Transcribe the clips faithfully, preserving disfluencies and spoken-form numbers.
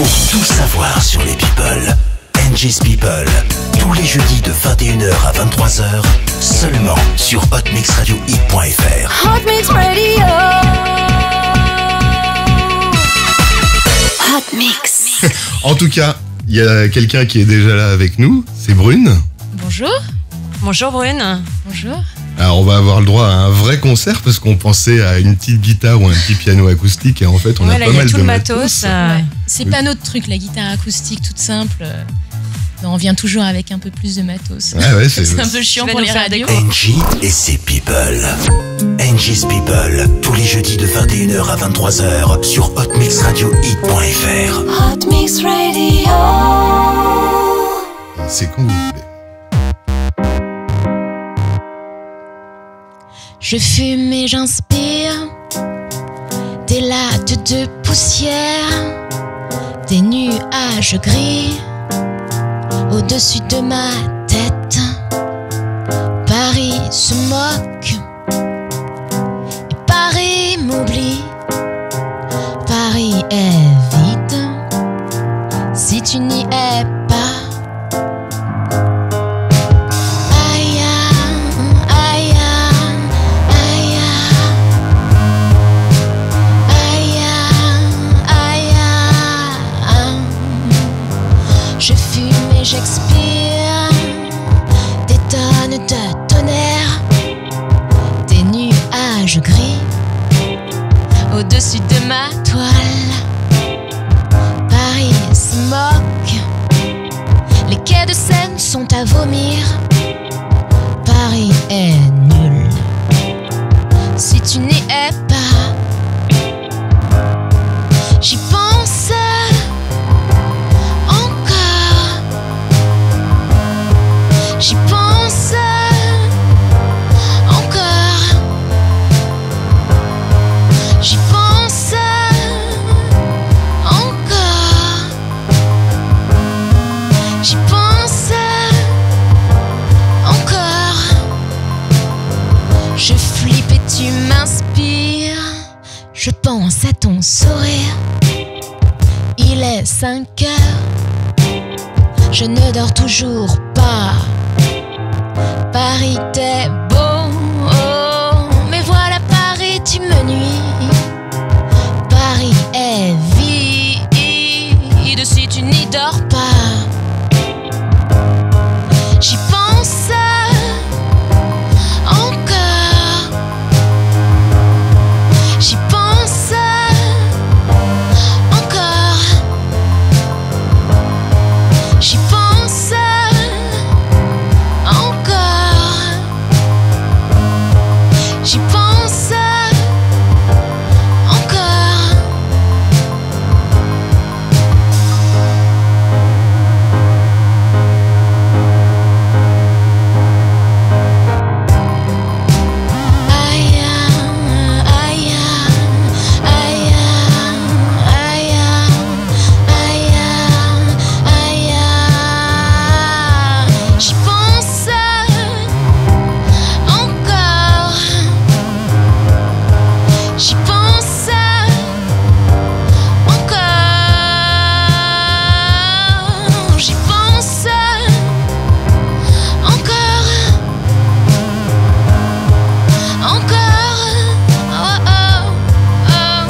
Pour tout savoir sur les people, N G's People, tous les jeudis de vingt et une heures à vingt-trois heures, seulement sur hot mix radio hit point f r. Hot Mix Radio. Hot Mix. En tout cas, il y a quelqu'un qui est déjà là avec nous, c'est Brune. Bonjour. Bonjour Brune. Bonjour. Alors on va avoir le droit à un vrai concert parce qu'on pensait à une petite guitare ou un petit piano acoustique et en fait on ouais, a là, pas y a mal tout de le matos. matos. Euh... Ouais. C'est pas notre truc, la guitare acoustique toute simple. On vient toujours avec un peu plus de matos. Ouais, ouais, c'est... c'est un peu chiant pour les radios. N G et ses People. N G's People, tous les jeudis de vingt et une heures à vingt-trois heures sur hot mix radio hit point f r. Hot Mix Radio. C'est quand vous voulez. Je fume et j'inspire des lattes de poussière, des nuages gris au-dessus de ma tête. Paris se moque et Paris m'oublie. Paris est vide si tu n'y es pas. J'expire des tonnes de tonnerre, des nuages gris au-dessus de ma toile. Paris se moque, les quais de Seine sont à vomir. Paris est nul si tu n'y es pas. J'y pense. J'y pense encore. J'y pense encore. J'y pense encore. Je flippe et tu m'inspires. Je pense à ton sourire. Il est cinq heures. Je ne dors toujours pas. Paris t'es beau, oh, mais voilà Paris tu me nuis. Paris est vide si tu n'y dors pas. J'y pense encore. J'y pense encore. J'y pense encore. J'y pense encore. Aïe, aïe, aïe, aïe, aïe, aïe. J'y pense encore. J'y pense encore. J'y pense encore. Encore. Oh, oh, oh.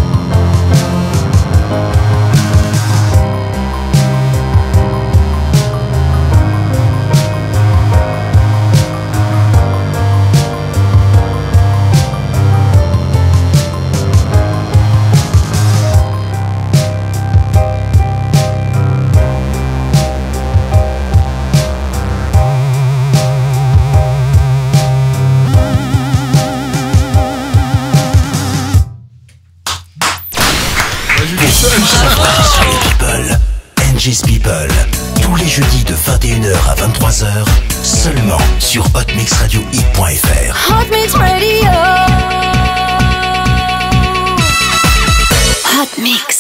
Sur les People, N G's People, tous les jeudis de vingt et une heures à vingt-trois heures, seulement sur hot mix radio hit point f r. Hot Mix Radio. Hot Mix.